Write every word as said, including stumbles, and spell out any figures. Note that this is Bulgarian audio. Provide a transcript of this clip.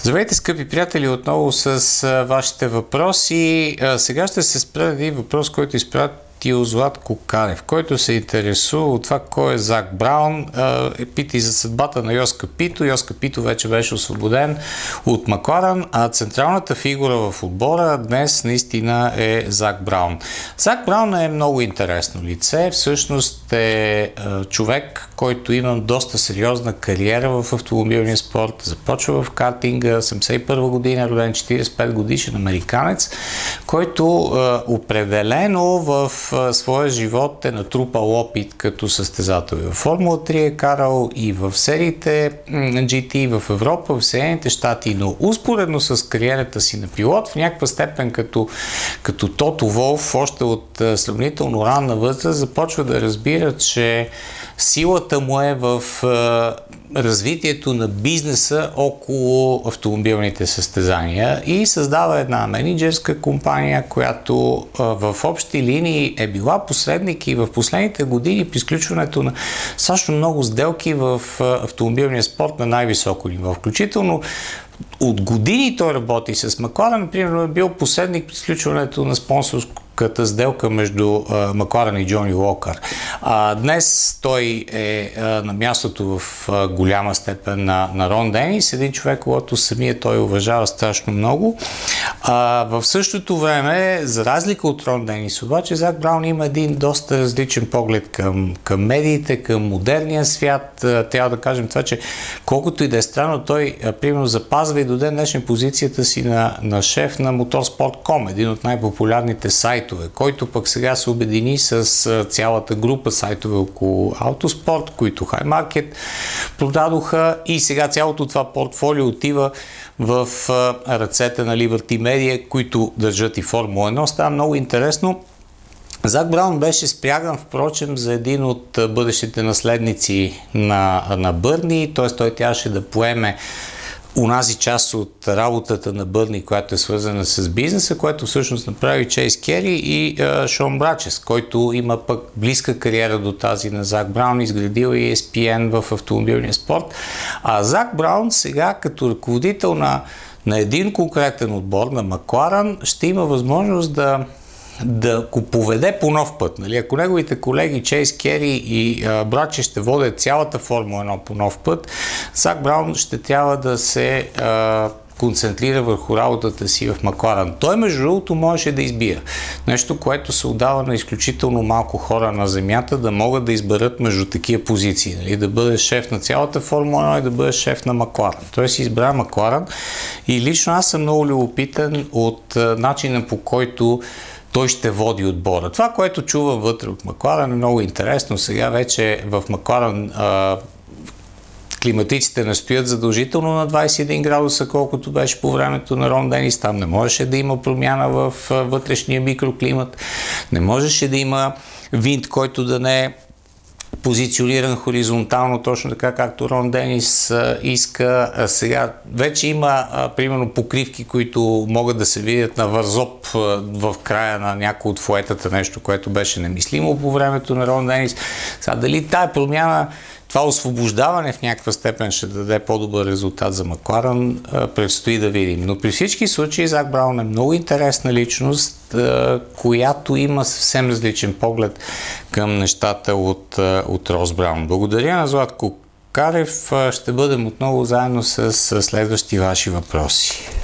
Здравейте, скъпи приятели, отново с вашите въпроси. Сега ще се спра един въпрос, който изпратил Златко Канев, който се интересува от това кой е Зак Браун. Пита и за съдбата на Йос Капито. Йос Капито вече беше освободен от Макларен, а централната фигура в отбора днес наистина е Зак Браун. Зак Браун е много интересно лице. Всъщност е човек, който има доста сериозна кариера в автомобилния спорт. Започва в картинга, седемдесет и първа година, роден, четиридесет и пет годишен американец, който е, определено в в своя живот е натрупал опит като състезател. В Формула три е карал и в сериите джи ти в Европа, в Съединените щати, но успоредно с кариерата си на пилот, в някаква степен като, като Тото Волф, още от сравнително ранна възраст, започва да разбира, че силата му е в развитието на бизнеса около автомобилните състезания и създава една мениджърска компания, която в общи линии е била посредник и в последните години при изключването на страшно много сделки в автомобилния спорт на най-високо ниво. Включително от години той работи с Макларен, например, е бил посредник при изключването на спонсорската сделка между Макларен и Джони Уокър. А, днес той е а, на мястото в а, голяма степен на, на Рон Денис, един човек, който самия той уважава страшно много. А, в същото време, за разлика от Рон Денис, обаче Зак Браун има един доста различен поглед към, към медиите, към модерния свят. А, трябва да кажем това, че колкото и да е странно, той а, примерно запазва и до ден днешен позицията си на, на шеф на Motorsport точка ком, един от най-популярните сайтове, който пък сега се обедини с цялата група сайтове около Автоспорт, които High Market продадоха, и сега цялото това портфолио отива в ръцете на Liberty Media, които държат и Формула едно. Става много интересно. Зак Браун беше спряган, впрочем, за един от бъдещите наследници на, на Бърни, т.е. той трябваше да поеме унази част от работата на Бърни, която е свързана с бизнеса, което всъщност направи Чейз Кери и е, Шон Брачес, който има пък близка кариера до тази на Зак Браун, изградил и Ес Пи Ен в автомобилния спорт. А Зак Браун сега като ръководител на, на един конкретен отбор, на Макларен, ще има възможност да да го поведе по нов път. Нали? Ако неговите колеги Чейз Кери и Браче ще водят цялата Формула едно по нов път, Зак Браун ще трябва да се а, концентрира върху работата си в Макларен. Той, между другото, можеше да избира. Нещо, което се отдава на изключително малко хора на земята, да могат да изберат между такива позиции. Нали? Да бъде шеф на цялата Формула едно и да бъде шеф на Макларен. Той си избра Макларен и лично аз съм много любопитен от а, начина, по който той ще води отбора. Това, което чува вътре от Макларен, е много интересно. Сега вече в Макларен а, климатиците не стоят задължително на двадесет и един градуса, колкото беше по времето на Рон Денис. Там не можеше да има промяна в вътрешния микроклимат. Не можеше да има винт, който да не е позициониран хоризонтално, точно така както Рон Денис а, иска. А сега вече има а, примерно покривки, които могат да се видят на вързоп а, в края на някои от фуетата, нещо, което беше немислимо по времето на Рон Денис. Сега дали тая промяна, това освобождаване в някаква степен ще даде по-добър резултат за Макларен, предстои да видим. Но при всички случаи Зак Браун е много интересна личност, която има съвсем различен поглед към нещата от, от Рос Браун. Благодаря на Златко Карев. Ще бъдем отново заедно с следващи ваши въпроси.